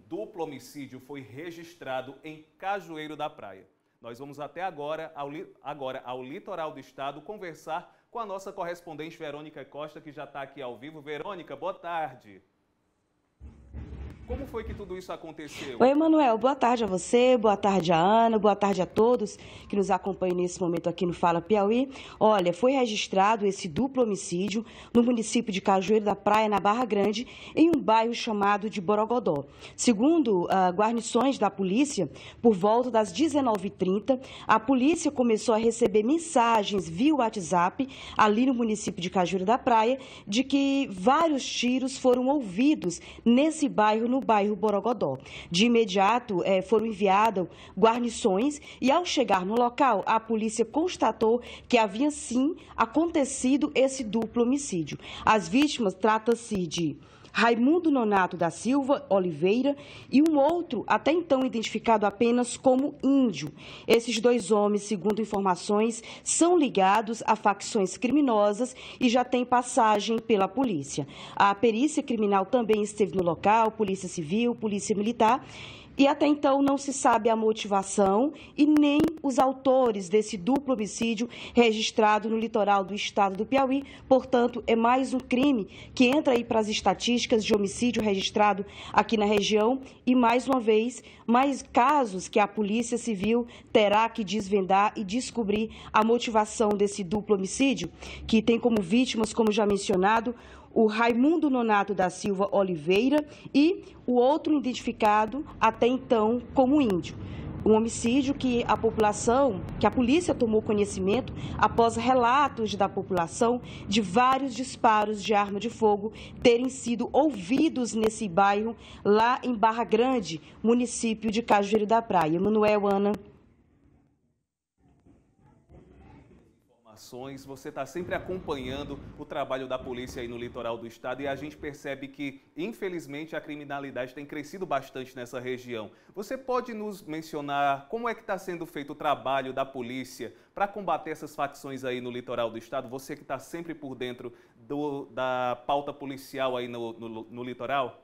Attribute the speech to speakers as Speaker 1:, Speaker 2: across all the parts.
Speaker 1: duplo homicídio foi registrado em Cajueiro da Praia. Nós vamos até agora ao litoral do estado conversar com a nossa correspondente Verônica Costa, que já está aqui ao vivo. Verônica, boa tarde. Como foi que tudo isso aconteceu?
Speaker 2: Oi, Emanuel, boa tarde a você, boa tarde a Ana, boa tarde a todos que nos acompanham nesse momento aqui no Fala Piauí. Olha, foi registrado esse duplo homicídio no município de Cajueiro da Praia, na Barra Grande, em um bairro chamado de Borogodó. Segundo guarnições da polícia, por volta das 19h30, a polícia começou a receber mensagens via WhatsApp, ali no município de Cajueiro da Praia, de que vários tiros foram ouvidos nesse bairro, no bairro Borogodó. De imediato, foram enviadas guarnições e, ao chegar no local, a polícia constatou que havia, sim, acontecido esse duplo homicídio. As vítimas tratam-se de Raimundo Nonato da Silva Oliveira e um outro, até então identificado apenas como Índio. Esses dois homens, segundo informações, são ligados a facções criminosas e já têm passagem pela polícia. A perícia criminal também esteve no local, Polícia Civil, Polícia Militar, e até então não se sabe a motivação e nem os autores desse duplo homicídio registrado no litoral do estado do Piauí. Portanto, é mais um crime que entra aí para as estatísticas de homicídio registrado aqui na região e, mais uma vez, mais casos que a Polícia Civil terá que desvendar e descobrir a motivação desse duplo homicídio, que tem como vítimas, como já mencionado, o Raimundo Nonato da Silva Oliveira e o outro identificado até então como Índio. Um homicídio que a polícia tomou conhecimento após relatos da população de vários disparos de arma de fogo terem sido ouvidos nesse bairro, lá em Barra Grande, município de Cajueiro da Praia. Emanuel, Ana.
Speaker 1: Você está sempre acompanhando o trabalho da polícia aí no litoral do estado e a gente percebe que, infelizmente, a criminalidade tem crescido bastante nessa região. Você pode nos mencionar como é que está sendo feito o trabalho da polícia para combater essas facções aí no litoral do estado? Você que está sempre por dentro da pauta policial aí no litoral?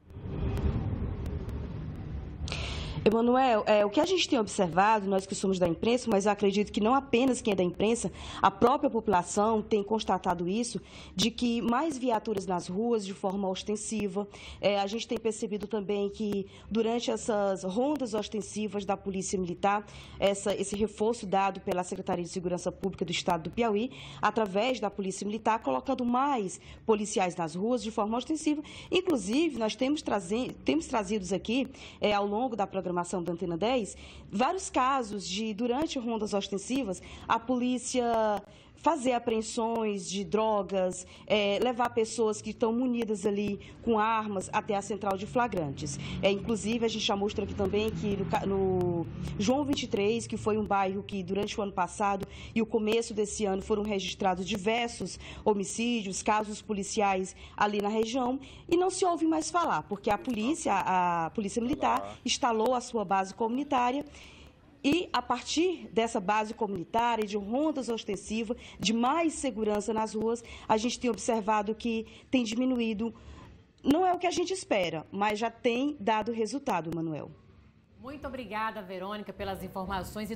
Speaker 2: Emanuel, o que a gente tem observado, nós que somos da imprensa, mas eu acredito que não apenas quem é da imprensa, a própria população tem constatado isso, de que mais viaturas nas ruas de forma ostensiva. A gente tem percebido também que durante essas rondas ostensivas da Polícia Militar, esse reforço dado pela Secretaria de Segurança Pública do Estado do Piauí, através da Polícia Militar, colocando mais policiais nas ruas de forma ostensiva. Inclusive, nós temos trazido aqui, ao longo da programação da Antena 10, vários casos de, durante rondas ostensivas, a polícia fazer apreensões de drogas, levar pessoas que estão munidas ali com armas até a central de flagrantes. Inclusive, a gente já mostrou aqui também que no João 23, que foi um bairro que durante o ano passado e o começo desse ano foram registrados diversos homicídios, casos policiais ali na região, e não se ouve mais falar, porque a Polícia Militar instalou a sua base comunitária. E, a partir dessa base comunitária, de rondas ostensivas, de mais segurança nas ruas, a gente tem observado que tem diminuído. Não é o que a gente espera, mas já tem dado resultado, Manuel.
Speaker 3: Muito obrigada, Verônica, pelas informações.